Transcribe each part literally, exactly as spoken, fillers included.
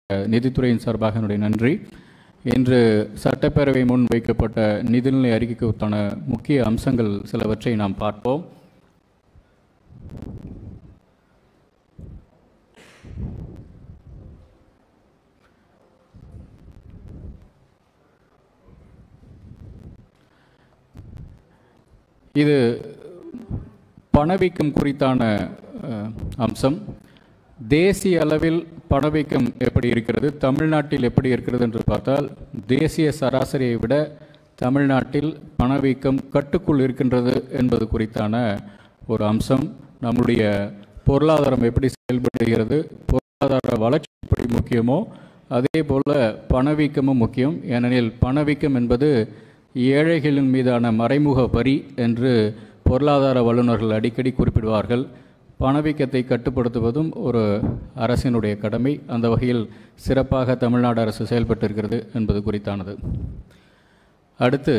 நிதித்துறையின் சார்பாக என்னுடைய நன்றி. இன்று சட்டப்பேரவை முன் வைக்கப்பட்ட நிதிநிலை அறிக்கைக்கான முக்கிய அம்சங்கள் சிலவற்றை நாம் பார்ப்போம். இது பணவீக்கம் குறித்தான அம்சம். தேசிய அளவில் பணவீக்கம் எப்படி இருக்கிறது, தமிழ்நாட்டில் எப்படி இருக்கிறது என்று பார்த்தால், தேசிய சராசரியை விட தமிழ்நாட்டில் பணவீக்கம் கட்டுக்குள் இருக்கின்றது என்பது குறித்தான ஒரு அம்சம். நம்முடைய பொருளாதாரம் எப்படி செயல்படுகிறது, பொருளாதார வளர்ச்சி எப்படி முக்கியமோ அதே போல் பணவீக்கமும் முக்கியம். ஏனெனில் பணவீக்கம் என்பது ஏழைகளின் மீதான மறைமுக வரி என்று பொருளாதார வல்லுநர்கள் அடிக்கடி குறிப்பிடுவார்கள். பணவீக்கத்தை கட்டுப்படுத்துவதும் ஒரு அரசினுடைய கடமை. அந்த வகையில் சிறப்பாக தமிழ்நாடு அரசு செயல்பட்டிருக்கிறது என்பது குறித்தானது. அடுத்து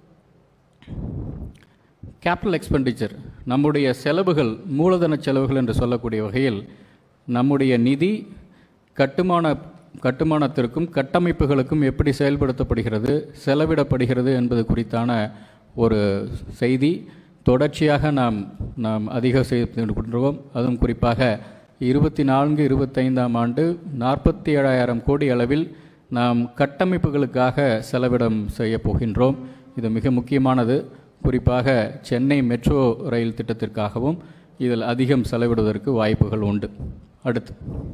கேபிட்டல் எக்ஸ்பெண்டிச்சர், நம்முடைய செலவுகள், மூலதன செலவுகள் என்று சொல்லக்கூடிய வகையில் நம்முடைய நிதி கட்டுமான கட்டுமானத்திற்கும் கட்டமைப்புகளுக்கும் எப்படி செயல்படுத்தப்படுகிறது, செலவிடப்படுகிறது என்பது குறித்தான ஒரு செய்தி தொடர்ச்சியாக நாம் நாம் அதிக செய்து கொண்டிருக்கிறோம். அதுவும் குறிப்பாக இருபத்தி நான்கு இருபத்தைந்தாம் ஆண்டு நாற்பத்தி ஏழாயிரம் கோடி அளவில் நாம் கட்டமைப்புகளுக்காக செலவிடம் செய்ய போகின்றோம். இது மிக முக்கியமானது. குறிப்பாக சென்னை மெட்ரோ ரயில் திட்டத்திற்காகவும் இதில் அதிகம் செலவிடுவதற்கு வாய்ப்புகள் உண்டு. அடுத்து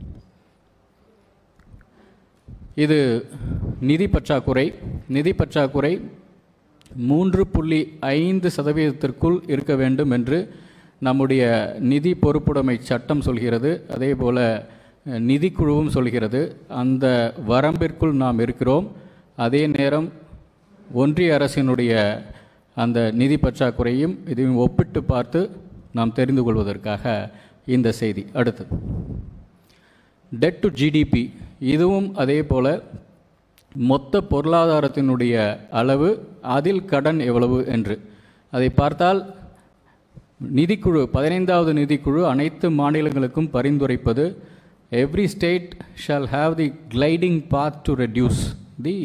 இது நிதி பற்றாக்குறை. நிதி பற்றாக்குறை மூன்று புள்ளி ஐந்து சதவீதத்திற்குள் இருக்க வேண்டும் என்று நம்முடைய நிதி பொறுப்புடைமை சட்டம் சொல்கிறது. அதே போல் நிதிக்குழுவும் சொல்கிறது. அந்த வரம்பிற்குள் நாம் இருக்கிறோம். அதே நேரம் ஒன்றிய அரசினுடைய அந்த நிதி பற்றாக்குறையும் இதையும் ஒப்பிட்டு பார்த்து நாம் தெரிந்து கொள்வதற்காக இந்த செய்தி. அடுத்து டெட் டு ஜிடிபி, இதுவும் அதே போல் மொத்த பொருளாதாரத்தினுடைய அளவு, அதில் கடன் எவ்வளவு என்று அதை பார்த்தால் நிதிக்குழு, பதினைந்தாவது நிதிக்குழு அனைத்து மாநிலங்களுக்கும் பரிந்துரைப்பது every state shall have the gliding path to reduce the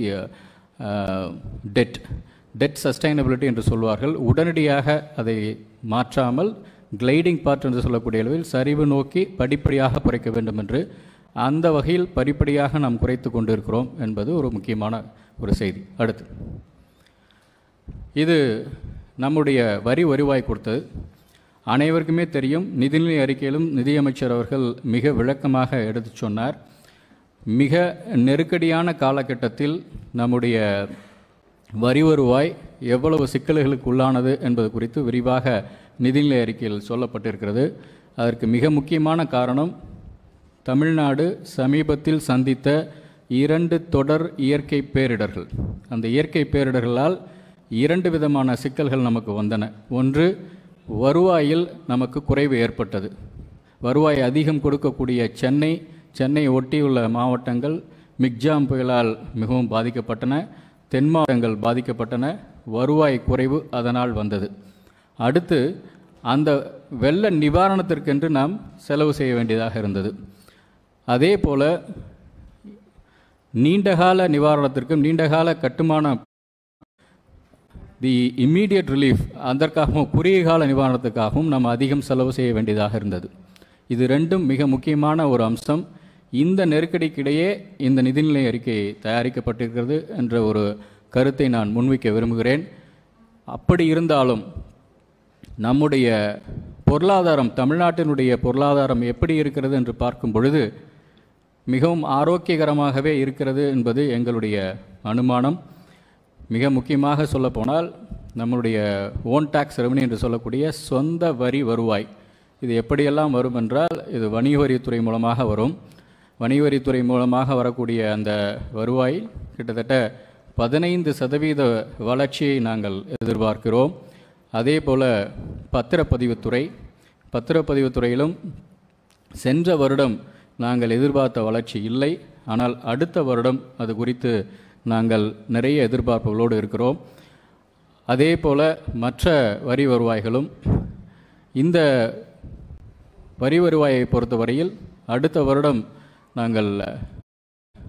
debt debt sustainability என்று சொல்வார்கள். உடனடியாக அதை மாற்றாமல் கிளைடிங் பாத் என்று சொல்லக்கூடிய அளவில் சரிவு நோக்கி படிப்படியாக குறைக்க வேண்டும் என்று, அந்த வகையில் படிப்படியாக நாம் குறைத்து கொண்டிருக்கிறோம் என்பது ஒரு முக்கியமான ஒரு செய்தி. அடுத்து இது நம்முடைய வரி வருவாய் கொடுத்தது. அனைவருக்குமே தெரியும். நிதிநிலை அறிக்கையிலும் நிதியமைச்சர் அவர்கள் மிக விளக்கமாக எடுத்து சொன்னார். மிக நெருக்கடியான காலகட்டத்தில் நம்முடைய வரி வருவாய் எவ்வளவு சிக்கல்களுக்கு உள்ளானது என்பது குறித்து விரிவாக நிதிநிலை அறிக்கையில் சொல்லப்பட்டிருக்கிறது. அதற்கு மிக முக்கியமான காரணம் தமிழ்நாடு சமீபத்தில் சந்தித்த இரண்டு தொடர் இயற்கை பேரிடர்கள். அந்த இயற்கை பேரிடர்களால் இரண்டு விதமான சிக்கல்கள் நமக்கு வந்தன. ஒன்று, வருவாயில் நமக்கு குறைவு ஏற்பட்டது. வருவாய் அதிகம் கொடுக்கக்கூடிய சென்னை, சென்னை ஒட்டியுள்ள மாவட்டங்கள் மிக்ஜாம் புயலால் மிகவும் பாதிக்கப்பட்டன. தென் மாவட்டங்கள் பாதிக்கப்பட்டன. வருவாய் குறைவு அதனால் வந்தது. அடுத்து அந்த வெள்ள நிவாரணத்திற்கென்று நாம் செலவு செய்ய வேண்டியதாக இருந்தது. அதே போல் நீண்டகால நிவாரணத்திற்கும் நீண்டகால கட்டுமான தி இம்மீடியட் ரிலீஃப் அதற்காகவும் குறுகிய கால நிவாரணத்துக்காகவும் நாம் அதிகம் செலவு செய்ய வேண்டியதாக இருந்தது. இது ரெண்டும் மிக முக்கியமான ஒரு அம்சம். இந்த நெருக்கடிக்கிடையே இந்த நிதிநிலை அறிக்கை தயாரிக்கப்பட்டிருக்கிறது என்ற ஒரு கருத்தை நான் முன்வைக்க விரும்புகிறேன். அப்படி இருந்தாலும் நம்முடைய பொருளாதாரம், தமிழ்நாட்டினுடைய பொருளாதாரம் எப்படி இருக்கிறது என்று பார்க்கும் பொழுது மிகவும் ஆரோக்கியகரமாகவே இருக்கிறது என்பது எங்களுடைய அனுமானம். மிக முக்கியமாக சொல்லப்போனால் நம்முடைய ஓன் டாக்ஸ் ரெவன்யூ என்று சொல்லக்கூடிய சொந்த வரி வருவாய், இது எப்படியெல்லாம் வரும் என்றால், இது வணிக வரித்துறை மூலமாக வரும். வணிக வரித்துறை மூலமாக வரக்கூடிய அந்த வருவாய் கிட்டத்தட்ட பதினைந்து சதவீத வளர்ச்சியை நாங்கள் எதிர்பார்க்கிறோம். அதே போல் பத்திரப்பதிவுத்துறை பத்திரப்பதிவுத்துறையிலும் சென்ற வருடம் நாங்கள் எதிர்பார்த்த வளர்ச்சி இல்லை. ஆனால் அடுத்த வருடம் அது குறித்து நாங்கள் நிறைய எதிர்பார்ப்புகளோடு இருக்கிறோம். அதே போல் மற்ற வரி வருவாய்களும், இந்த வரி வருவாயை பொறுத்தவரையில் அடுத்த வருடம் நாங்கள்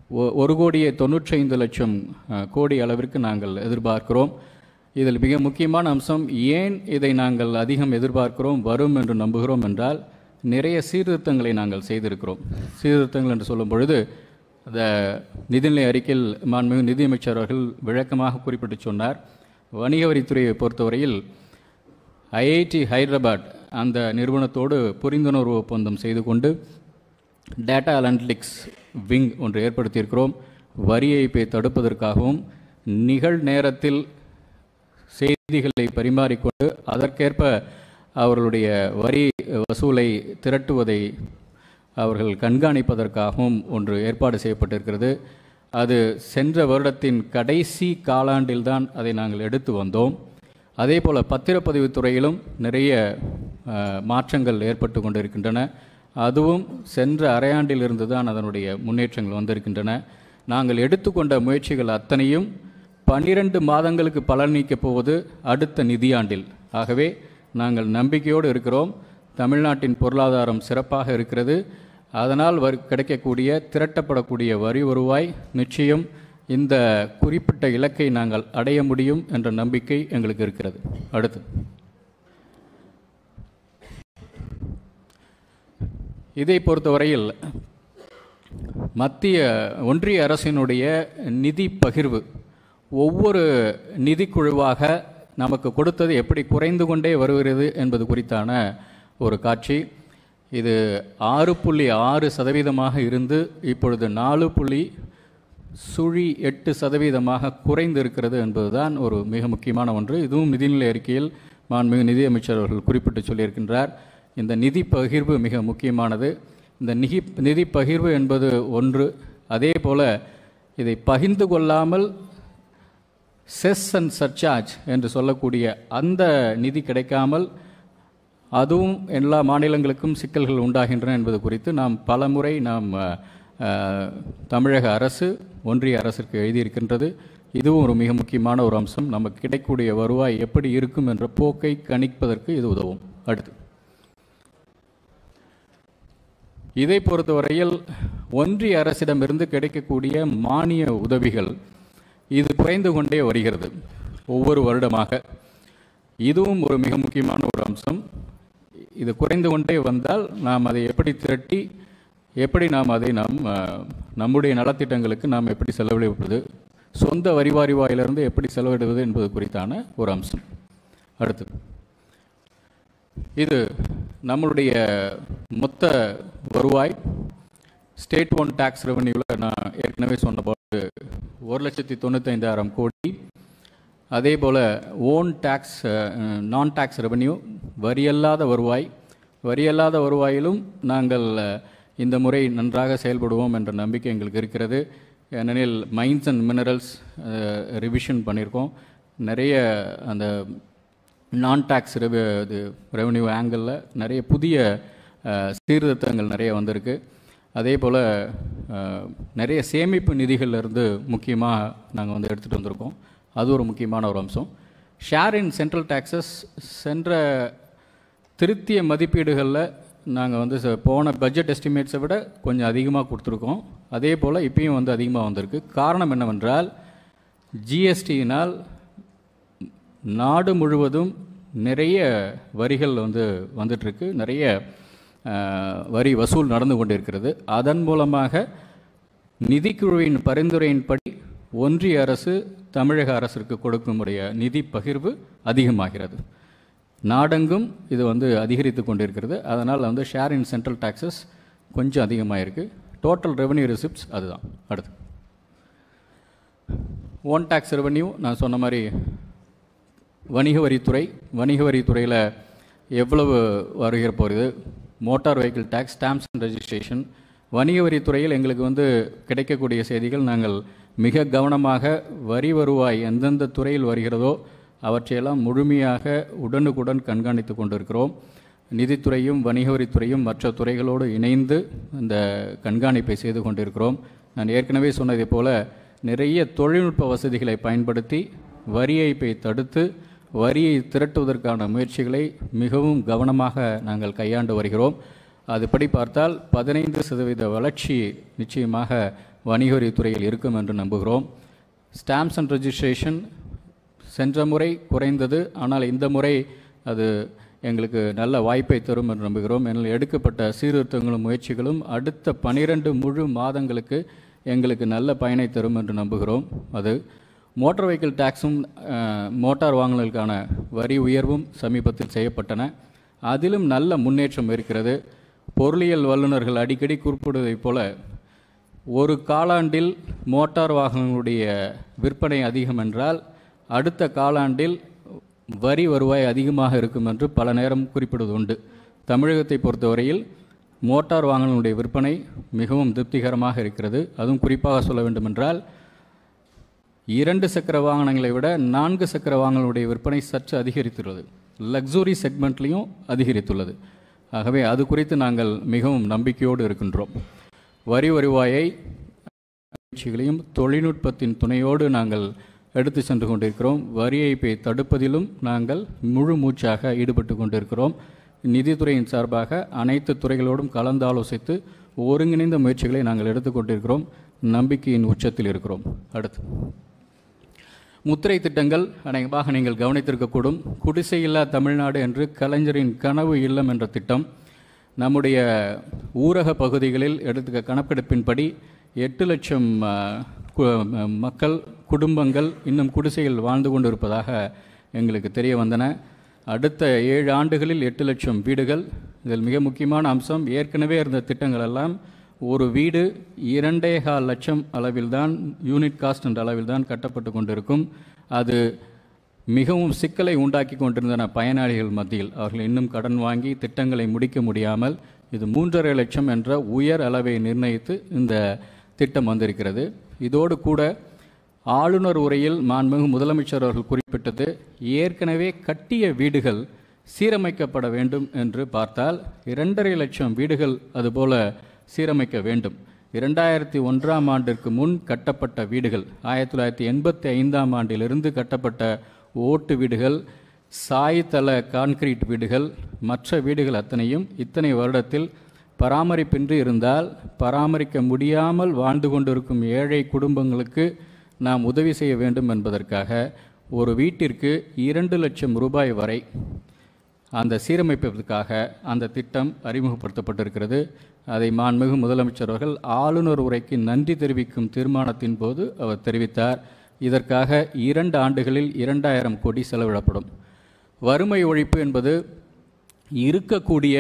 ஒரு கோடியே தொண்ணூற்றைந்து லட்சம் கோடி அளவிற்கு நாங்கள் எதிர்பார்க்கிறோம். இதில் மிக முக்கியமான அம்சம், ஏன் இதை நாங்கள் அதிகம் எதிர்பார்க்கிறோம், வரும் என்று நம்புகிறோம் என்றால், நிறைய சீர்திருத்தங்களை நாங்கள் செய்திருக்கிறோம். சீர்திருத்தங்கள் என்று சொல்லும் பொழுது, அந்த நிதிநிலை அறிக்கையில் மாண்புமிகு நிதியமைச்சர் அவர்கள் விளக்கமாக குறிப்பிட்டு சொன்னார். வணிக வரித்துறையை பொறுத்தவரையில் ஐஐடி ஹைதராபாத் அந்த நிறுவனத்தோடு புரிந்துணர்வு ஒப்பந்தம் செய்து கொண்டு டேட்டா அனலிட்டிக்ஸ் விங் ஒன்று ஏற்படுத்தியிருக்கிறோம். வரி ஏய்ப்பை தடுப்பதற்காகவும் நிகழ் நேரத்தில் செய்திகளை பரிமாறிக்கொண்டு அதற்கேற்ப அவர்களுடைய வரி வசூலை திரட்டுவதை அவர்கள் கண்காணிப்பதற்காகவும் ஒன்று ஏற்பாடு செய்யப்பட்டிருக்கிறது. அது சென்ற வருடத்தின் கடைசி காலாண்டில்தான் அதை நாங்கள் எடுத்து வந்தோம். அதே போல் பத்திரப்பதிவு துறையிலும் நிறைய மாற்றங்கள் ஏற்பட்டு கொண்டிருக்கின்றன. அதுவும் சென்ற அரையாண்டிலிருந்து தான் அதனுடைய முன்னேற்றங்கள் வந்திருக்கின்றன. நாங்கள் எடுத்துக்கொண்ட முயற்சிகள் அத்தனையும் பன்னிரண்டு மாதங்களுக்கு பலனளிக்கப் போவது அடுத்த நிதியாண்டில். ஆகவே நாங்கள் நம்பிக்கையோடு இருக்கிறோம். தமிழ்நாட்டின் பொருளாதாரம் சிறப்பாக இருக்கிறது. அதனால் வரி கிடைக்கக்கூடிய திரட்டப்படக்கூடிய வரி வருவாய் நிச்சயம் இந்த குறிப்பிட்ட இலக்கை நாங்கள் அடைய முடியும் என்ற நம்பிக்கை எங்களுக்கு இருக்கிறது. அடுத்து இதை பொறுத்தவரையில் மத்திய ஒன்றிய அரசினுடைய நிதி பகிர்வு ஒவ்வொரு நிதிக்குழுவாக நமக்கு கொடுத்தது எப்படி குறைந்து கொண்டே வருகிறது என்பது குறித்தான ஒரு காட்சி. இது ஆறு புள்ளி ஆறு சதவீதமாக இருந்து இப்பொழுது நாலு புள்ளி சுழி எட்டு சதவீதமாக குறைந்து இருக்கிறது என்பதுதான் ஒரு மிக முக்கியமான ஒன்று. இதுவும் நிதிநிலை அறிக்கையில் மாண்புமிகு நிதியமைச்சர் அவர்கள் குறிப்பிட்டு சொல்லியிருக்கின்றார். இந்த நிதி பகிர்வு மிக முக்கியமானது. இந்த நிதி நிதி பகிர்வு என்பது ஒன்று. அதே போல் இதை பகிர்ந்து கொள்ளாமல் செஸ் அண்ட் சர்சார்ஜ் என்று சொல்லக்கூடிய அந்த நிதி கிடைக்காமல் அதுவும் எல்லா மாநிலங்களுக்கும் சிக்கல்கள் உண்டாகின்றன என்பது குறித்து நாம் பல முறை நாம் தமிழக அரசு ஒன்றிய அரசிற்கு எழுதியிருக்கின்றது. இதுவும் ஒரு மிக முக்கியமான ஒரு அம்சம். நமக்கு கிடைக்கக்கூடிய வருவாய் எப்படி இருக்கும் என்ற போக்கை கணிப்பதற்கு இது உதவும். அடுத்து இதை பொறுத்தவரையில் ஒன்றிய அரசிடமிருந்து கிடைக்கக்கூடிய மானிய உதவிகள் இது குறைந்து கொண்டே வருகிறது ஒவ்வொரு வருடமாக. இதுவும் ஒரு மிக முக்கியமான ஒரு அம்சம். இது குறைந்து கொண்டே வந்தால் நாம் அதை எப்படி திரட்டி எப்படி நாம் அதை நாம் நம்முடைய நலத்திட்டங்களுக்கு நாம் எப்படி செலவிடுவது, சொந்த வரி வருவாயிலிருந்து எப்படி செலவிடுவது என்பது குறித்தான ஒரு அம்சம். அடுத்து இது நம்மளுடைய மொத்த வருவாய். ஸ்டேட் ஓன் டேக்ஸ் ரெவன்யூவில் நான் ஏற்கனவே சொன்னபோது ஒரு லட்சத்தி தொண்ணூத்தைந்தாயிரம் கோடி. அதே போல் own tax non tax revenue வரியல்லாத வருவாய். வரியல்லாத வருவாயிலும் நாங்கள் இந்த முறை நன்றாக செயல்படுவோம் என்ற நம்பிக்கை எங்களுக்கு இருக்கிறது. ஏனெனில் மைன்ஸ் அண்ட் மினரல்ஸ் ரிவிஷன் பண்ணியிருக்கோம். நிறைய அந்த நான் டேக்ஸ் ரெவ இது ரெவன்யூ ஆங்கிளில் நிறைய புதிய சீர்திருத்தங்கள் நிறைய வந்திருக்கு. அதே போல் நிறைய சேமிப்பு நிதிகளிலிருந்து முக்கியமாக நாங்கள் வந்து எடுத்துகிட்டு வந்திருக்கோம். அது ஒரு முக்கியமான ஒரு அம்சம். ஷேர் இன் சென்ட்ரல் டேக்ஸஸ் சென்ற திருத்திய மதிப்பீடுகளில் நாங்கள் வந்து போன பட்ஜெட் எஸ்டிமேட்ஸை விட கொஞ்சம் அதிகமாக கொடுத்துருக்கோம். அதே போல் இப்பயும் வந்து அதிகமாக வந்திருக்கு. காரணம் என்னவென்றால் ஜிஎஸ்டியினால் நாடு முழுவதும் நிறைய வரிகள் வந்து வந்துட்டுருக்கு, நிறைய வரி வசூல் நடந்து கொண்டிருக்கிறது. அதன் மூலமாக நிதிக்குழுவின் பரிந்துரையின்படி ஒன்றிய அரசு தமிழக அரசிற்கு கொடுக்குமுடைய நிதி பகிர்வு அதிகமாகிறது. நாடெங்கும் இது வந்து அதிகரித்து கொண்டிருக்கிறது. அதனால் வந்து ஷேர் இன் சென்ட்ரல் டேக்ஸஸ் கொஞ்சம் அதிகமாக இருக்குது. டோட்டல் ரெவன்யூ ரிசிப்ட்ஸ் அதுதான். அடுத்து ஓன் டேக்ஸ் ரெவன்யூ நான் சொன்ன மாதிரி வணிக வரித்துறை. வணிக வரித்துறையில் எவ்வளவு வருகிற போகிறது, motor vehicle tax, stamps and registration. வணிக வரித்துறையில் எங்களுக்கு வந்து கிடைக்கக்கூடிய செய்திகள், நாங்கள் மிக கவனமாக வரி வருவாய் எந்தெந்த துறையில் வருகிறதோ அவற்றையெல்லாம் முழுமையாக உடனுக்குடன் கண்காணித்து கொண்டிருக்கிறோம். நிதித்துறையும் வணிக வரித்துறையும் மற்ற துறைகளோடு இணைந்து இந்த கண்காணிப்பை செய்து கொண்டிருக்கிறோம். நான் ஏற்கனவே சொன்னதை போல நிறைய தொழில்நுட்ப வசதிகளை பயன்படுத்தி வரி ஏய்ப்பை தடுத்து வரியை திரட்டுவதற்கான முயற்சிகளை மிகவும் கவனமாக நாங்கள் கையாண்டு வருகிறோம். அதுபடி பார்த்தால் பதினைந்து சதவீத வளர்ச்சி நிச்சயமாக வணிக வரித்துறையில் இருக்கும் என்று நம்புகிறோம். ஸ்டாம்ப்ஸ் அண்ட் ரெஜிஸ்ட்ரேஷன் சென்ற முறை குறைந்தது, ஆனால் இந்த முறை அது எங்களுக்கு நல்ல வாய்ப்பை தரும் என்று நம்புகிறோம். என்னால் எடுக்கப்பட்ட சீர்திருத்தங்களும் முயற்சிகளும் அடுத்த பனிரெண்டு முழு மாதங்களுக்கு எங்களுக்கு நல்ல பயனை தரும் என்று நம்புகிறோம். அது மோட்டார் வெஹிக்கிள் டேக்ஸும் மோட்டார் வாகனங்களுக்கான வரி உயர்வும் சமீபத்தில் செய்யப்பட்டன. அதிலும் நல்ல முன்னேற்றம் இருக்கிறது. பொருளியல் வல்லுநர்கள் அடிக்கடி குறிப்பிடுவதைப் போல ஒரு காலாண்டில் மோட்டார் வாகனங்களுடைய விற்பனை அதிகம் என்றால் அடுத்த காலாண்டில் வரி வருவாய் அதிகமாக இருக்கும் என்று பல நேரம் குறிப்பிடுவது உண்டு. தமிழகத்தை பொறுத்தவரையில் மோட்டார் வாகனங்களுடைய விற்பனை மிகவும் திருப்திகரமாக இருக்கிறது. அதுவும் குறிப்பாக சொல்ல வேண்டுமென்றால் இரண்டு சக்கர வாகனங்களை விட நான்கு சக்கர வாகனங்களுடைய விற்பனை சற்று அதிகரித்துள்ளது. லக்ஸுரி செக்மெண்ட்லேயும் அதிகரித்துள்ளது. ஆகவே அது குறித்து நாங்கள் மிகவும் நம்பிக்கையோடு இருக்கின்றோம். வரி வருவாயை முயற்சிகளையும் தொழில்நுட்பத்தின் துணையோடு நாங்கள் எடுத்து சென்று கொண்டிருக்கிறோம். வரி ஏய்ப்பை தடுப்பதிலும் நாங்கள் முழு மூச்சாக ஈடுபட்டு கொண்டிருக்கிறோம். நிதித்துறையின் சார்பாக அனைத்து துறைகளோடும் கலந்து ஆலோசித்து ஒருங்கிணைந்த முயற்சிகளை நாங்கள் எடுத்துக்கொண்டிருக்கிறோம். நம்பிக்கையின் உச்சத்தில் இருக்கிறோம். அடுத்து முத்திரை திட்டங்கள் அநேகமாக நீங்கள் கவனித்திருக்கக்கூடும். குடிசையில்லா தமிழ்நாடு என்று கலைஞரின் கனவு இல்லம் என்ற திட்டம் நம்முடைய ஊரக பகுதிகளில் எடுத்துக்க கணக்கெடுப்பின்படி எட்டு லட்சம் மக்கள் குடும்பங்கள் இன்னும் குடிசையில் வாழ்ந்து கொண்டு இருப்பதாக எங்களுக்கு தெரிய வந்தன. அடுத்த ஏழு ஆண்டுகளில் எட்டு லட்சம் வீடுகள். இதில் மிக முக்கியமான அம்சம், ஏற்கனவே இருந்த திட்டங்கள் எல்லாம் ஒரு வீடு இரண்டே கால் லட்சம் அளவில்தான், யூனிட் காஸ்ட் என்ற அளவில்தான் கட்டப்பட்டு கொண்டிருக்கும். அது மிகவும் சிக்கலை உண்டாக்கி கொண்டிருந்தன பயனாளிகள் மத்தியில். அவர்கள் இன்னும் கடன் வாங்கி திட்டங்களை முடிக்க முடியாமல் இது மூன்றரை லட்சம் என்ற உயர் அளவை நிர்ணயித்து இந்த திட்டம் வந்திருக்கிறது. இதோடு கூட ஆளுநர் உரையில் மாண்புமிகு முதலமைச்சர் அவர்கள் குறிப்பிட்டது, ஏற்கனவே கட்டிய வீடுகள் சீரமைக்கப்பட வேண்டும் என்று பார்த்தால் இரண்டரை லட்சம் வீடுகள் அதுபோல சீரமைக்க வேண்டும். இரண்டாயிரத்தி ஒன்றாம் ஆண்டிற்கு முன் கட்டப்பட்ட வீடுகள், ஆயிரத்தி தொள்ளாயிரத்தி எண்பத்தி ஐந்தாம் ஆண்டிலிருந்து கட்டப்பட்ட ஓட்டு வீடுகள், சாய்தள கான்கிரீட் வீடுகள், மற்ற வீடுகள் அத்தனையும் இத்தனை வருடத்தில் பராமரிப்பின்றி இருந்தால் பராமரிக்க முடியாமல் வாழ்ந்து கொண்டிருக்கும் ஏழை குடும்பங்களுக்கு நாம் உதவி செய்ய வேண்டும் என்பதற்காக ஒரு வீட்டிற்கு இரண்டு லட்சம் ரூபாய் வரை அந்த சீரமைப்பதற்காக அந்த திட்டம் அறிமுகப்படுத்தப்பட்டிருக்கிறது. அதை மாண்புமிகு முதலமைச்சர் அவர்கள் ஆளுநர் உரைக்கு நன்றி தெரிவிக்கும் தீர்மானத்தின் போது அவர் தெரிவித்தார். இதற்காக இரண்டு ஆண்டுகளில் இரண்டாயிரம் கோடி செலவிடப்படும். வறுமை ஒழிப்பு என்பது இருக்கக்கூடிய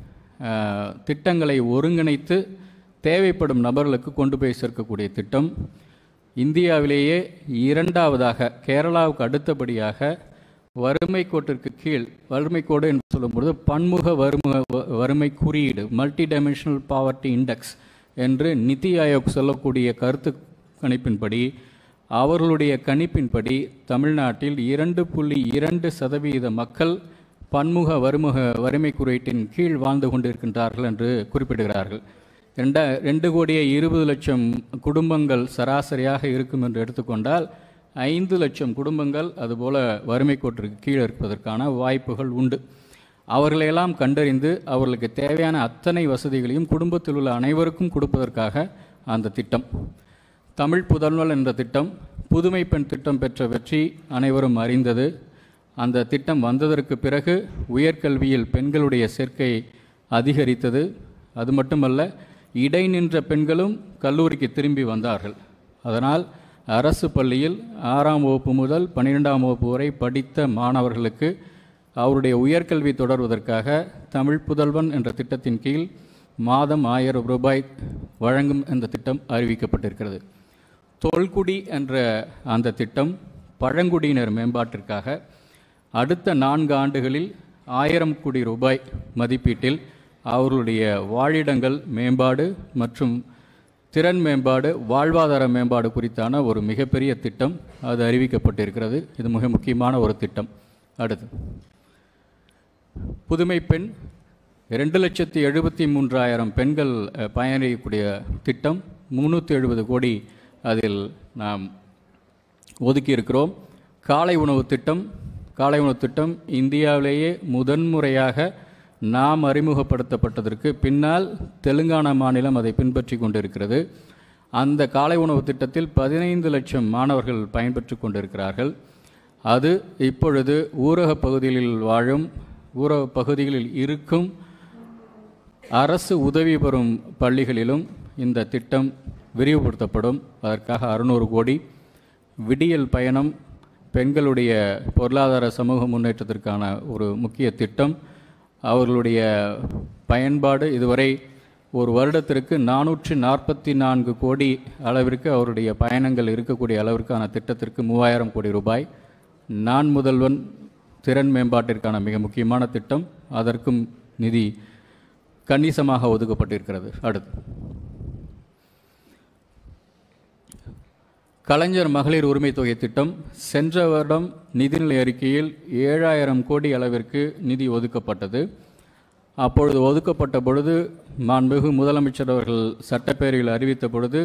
திட்டங்களை ஒருங்கிணைத்து தேவைப்படும் நபர்களுக்கு கொண்டு போய் சேர்க்கக்கூடிய திட்டம். இந்தியாவிலேயே இரண்டாவதாக, கேரளாவுக்கு அடுத்தபடியாக வறுமை கோட்டிற்கு கீழ், வறுமை கோடு என்று சொல்லும்போது பன்முக வறுமை வறுமை குறியீடு, மல்டி டைமென்ஷனல் பாவர்ட்டி இண்டெக்ஸ் என்று நிதி ஆயோக் சொல்லக்கூடிய கருத்து கணிப்பின்படி, அவர்களுடைய கணிப்பின்படி தமிழ்நாட்டில் இரண்டு புள்ளி இரண்டு சதவீத மக்கள் பன்முக வறுமுக வறுமை குறியீட்டின் கீழ் வாழ்ந்து கொண்டிருக்கின்றார்கள் என்று குறிப்பிடுகிறார்கள். ரெண்ட ரெண்டு கோடியே இருபது லட்சம் குடும்பங்கள் சராசரியாக இருக்கும் என்று எடுத்துக்கொண்டால் ஐந்து லட்சம் குடும்பங்கள் அதுபோல வறுமை கோட்டிற்கு கீழே இருப்பதற்கான வாய்ப்புகள் உண்டு. அவர்களையெல்லாம் கண்டறிந்து அவர்களுக்கு தேவையான அத்தனை வசதிகளையும் குடும்பத்தில் உள்ள அனைவருக்கும் கொடுப்பதற்காக அந்த திட்டம். தமிழ் புதல்வன் என்ற திட்டம், புதுமை பெண் திட்டம் பெற்ற வெற்றி அனைவரும் அறிந்தது. அந்த திட்டம் வந்ததற்கு பிறகு உயர்கல்வியில் பெண்களுடைய சேர்க்கை அதிகரித்தது. அது மட்டுமல்ல, இடைநின்ற பெண்களும் கல்லூரிக்கு திரும்பி வந்தார்கள். அதனால் அரசு பள்ளியில் ஆறாம் வகுப்பு முதல் பன்னிரெண்டாம் வகுப்பு வரை படித்த மாணவர்களுக்கு அவருடைய உயர்கல்வி தொடர்வதற்காக தமிழ் புதல்வன் என்ற திட்டத்தின் கீழ் மாதம் ஆயிரம் ரூபாய் வழங்கும் இந்த திட்டம் அறிவிக்கப்பட்டிருக்கிறது. தொல்குடி என்ற அந்த திட்டம் பழங்குடியினர் மேம்பாட்டிற்காக அடுத்த நான்கு ஆண்டுகளில் ஆயிரம் கோடி ரூபாய் மதிப்பீட்டில் அவர்களுடைய வாழிடங்கள் மேம்பாடு மற்றும் திறன் மேம்பாடு, வாழ்வாதார மேம்பாடு குறித்தான ஒரு மிகப்பெரிய திட்டம் அது அறிவிக்கப்பட்டிருக்கிறது. இது மிக முக்கியமான ஒரு திட்டம். அடுத்து புதுமை பெண், இரண்டு லட்சத்தி எழுபத்தி மூன்றாயிரம் பெண்கள் பயனடையக்கூடிய திட்டம், முந்நூற்றி எழுபது கோடி அதில் நாம் ஒதுக்கியிருக்கிறோம். காலை உணவு திட்டம், காலை உணவு திட்டம் இந்தியாவிலேயே முதன்முறையாக நாம் அறிமுகப்படுத்தப்பட்டதற்கு பின்னால் தெலுங்கானா மாநிலம் அதை பின்பற்றி கொண்டிருக்கிறது. அந்த காலை உணவு திட்டத்தில் பதினைந்து லட்சம் மாணவர்கள் பயன்பெற்று கொண்டிருக்கிறார்கள். அது இப்பொழுது ஊரக பகுதிகளில் வாழும் ஊரக பகுதிகளில் இருக்கும் அரசு உதவி பெறும் பள்ளிகளிலும் இந்த திட்டம் விரிவுபடுத்தப்படும். அதற்காக அறுநூறு கோடி. விடியல் பயணம் பெண்களுடைய பொருளாதார சமூக முன்னேற்றத்திற்கான ஒரு முக்கிய திட்டம். அவர்களுடைய பயன்பாடு இதுவரை ஒரு வருடத்திற்கு நானூற்று நாற்பத்தி நான்கு கோடி அளவிற்கு அவருடைய பயணங்கள் இருக்கக்கூடிய அளவிற்கான திட்டத்திற்கு மூவாயிரம் கோடி ரூபாய். நான் முதல்வன் திறன் மேம்பாட்டிற்கான மிக முக்கியமான திட்டம், அதற்கும் நிதி கணிசமாக ஒதுக்கப்பட்டிருக்கிறது. அடுத்து கலைஞர் மகளிர் உரிமை தொகை திட்டம். சென்ற வருடம் நிதிநிலை அறிக்கையில் ஏழாயிரம் கோடி அளவிற்கு நிதி ஒதுக்கப்பட்டது. அப்பொழுது ஒதுக்கப்பட்ட பொழுது மாண்புமிகு முதலமைச்சர் அவர்கள் சட்டப்பேரவையில் அறிவித்த பொழுது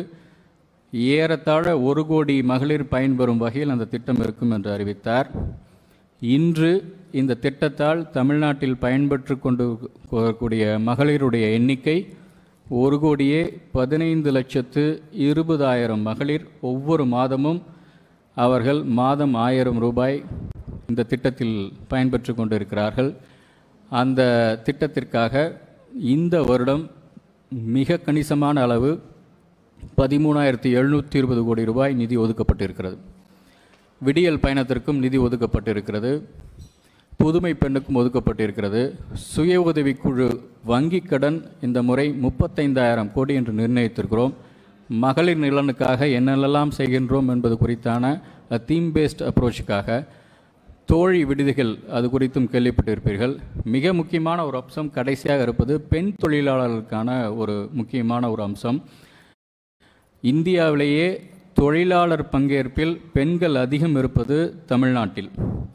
ஏறத்தாழ ஒரு கோடி மகளிர் பயன்பெறும் வகையில் அந்த திட்டம் இருக்கும் என்று அறிவித்தார். இன்று இந்த திட்டத்தால் தமிழ்நாட்டில் பயன்பெற்று கொண்டு கூடிய மகளிருடைய எண்ணிக்கை ஒரு கோடியே பதினைந்து லட்சத்து இருபதாயிரம் மகளிர். ஒவ்வொரு மாதமும் அவர்கள் மாதம் ஆயிரம் ரூபாய் இந்த திட்டத்தில் பயன்பெற்று கொண்டிருக்கிறார்கள். அந்த திட்டத்திற்காக இந்த வருடம் மிக கணிசமான அளவு பதிமூணாயிரத்தி எழுநூற்றி இருபது கோடி ரூபாய் நிதி ஒதுக்கப்பட்டிருக்கிறது. விடியல் பயணத்திற்கும் நிதி ஒதுக்கப்பட்டிருக்கிறது. புதுமை பெண்ணுக்கும் ஒதுக்கப்பட்டிருக்கிறது. சுய உதவிக்குழு வங்கி கடன் இந்த முறை முப்பத்தைந்தாயிரம் கோடி என்று நிர்ணயித்திருக்கிறோம். மகளிர் நலனுக்காக என்னென்னலாம் செய்கின்றோம் என்பது குறித்தான தீம் பேஸ்ட் அப்ரோச்சுக்காக தோழி விடுதிகள் அது குறித்தும் கேள்விப்பட்டிருப்பீர்கள். மிக முக்கியமான ஒரு அம்சம் கடைசியாக இருப்பது பெண் தொழிலாளர்களுக்கான ஒரு முக்கியமான ஒரு அம்சம். இந்தியாவிலேயே தொழிலாளர் பங்கேற்பில் பெண்கள் அதிகம் இருப்பது தமிழ்நாட்டில்.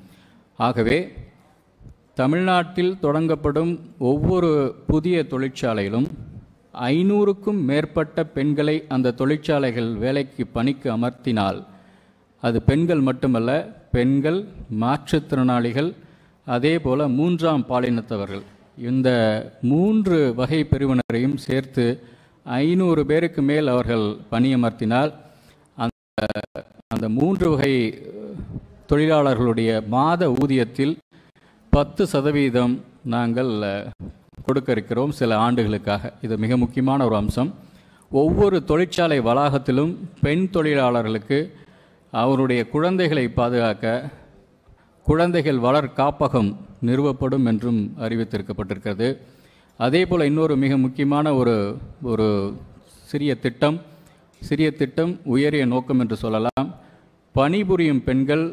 ஆகவே தமிழ்நாட்டில் தொடங்கப்படும் ஒவ்வொரு புதிய தொழிற்சாலையிலும் ஐநூறுக்கும் மேற்பட்ட பெண்களை அந்த தொழிற்சாலைகள் வேலைக்கு பணிக்கு அமர்த்தினால் அது பெண்கள் மட்டுமல்ல, பெண்கள், மாற்றுத்திறனாளிகள், அதே போல் மூன்றாம் பாலினத்தவர்கள், இந்த மூன்று வகை பிரிவினரையும் சேர்த்து ஐநூறு பேருக்கு மேல் அவர்கள் பணியமர்த்தினால் அந்த அந்த மூன்று வகை தொழிலாளர்களுடைய மாத ஊதியத்தில் பத்து சதவீதம் நாங்கள் கொடுக்க இருக்கிறோம் சில ஆண்டுகளுக்காக. இது மிக முக்கியமான ஒரு அம்சம். ஒவ்வொரு தொழிற்சாலை வளாகத்திலும் பெண் தொழிலாளர்களுக்கு அவருடைய குழந்தைகளை பாதுகாக்க குழந்தைகள் வளர் காப்பகம் நிறுவப்படும் என்றும் அறிவித்திருக்கப்பட்டிருக்கிறது. அதே போல் இன்னொரு மிக முக்கியமான ஒரு ஒரு சிறிய திட்டம் சிறிய திட்டம் உயரிய நோக்கம் என்று சொல்லலாம். பணிபுரியும் பெண்கள்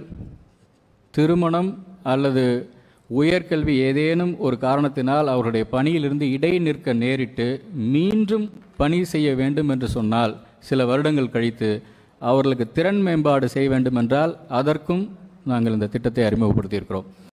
திருமணம் அல்லது உயர்கல்வி ஏதேனும் ஒரு காரணத்தினால் அவருடைய பணியிலிருந்து இடைநிற்க நேரிட்டு மீண்டும் பணி செய்ய வேண்டும் என்று சொன்னால் சில வருடங்கள் கழித்து அவர்களுக்கு திறன் மேம்பாடு செய்ய வேண்டும் என்றால் அதற்கும் நாங்கள் இந்த திட்டத்தை அறிமுகப்படுத்தியிருக்கிறோம்.